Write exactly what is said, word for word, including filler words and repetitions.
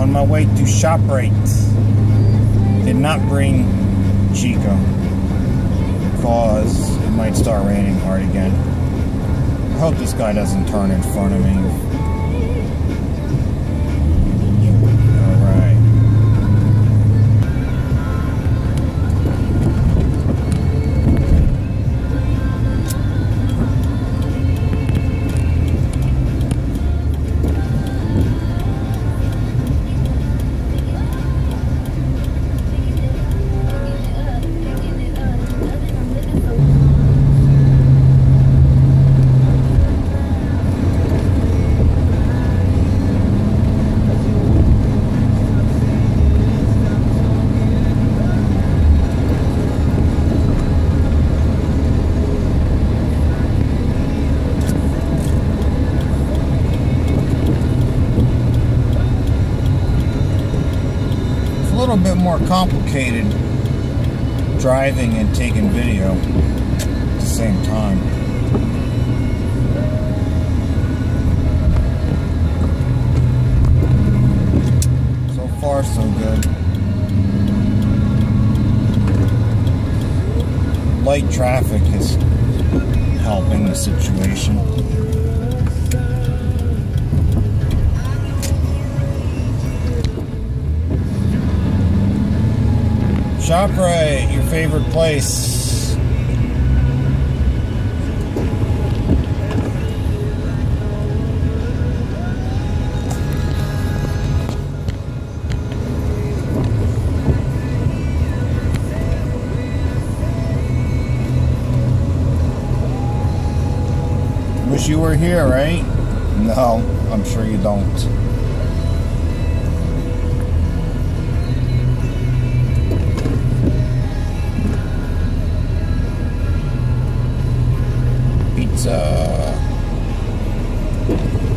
on my way to ShopRite. Did not bring Chico because it might start raining hard again. I hope this guy doesn't turn in front of me. A little bit more complicated driving and taking video at the same time. So far, so good. Light traffic is helping the situation. ShopRite, your favorite place. Wish you were here, right? No, I'm sure you don't. Pizza.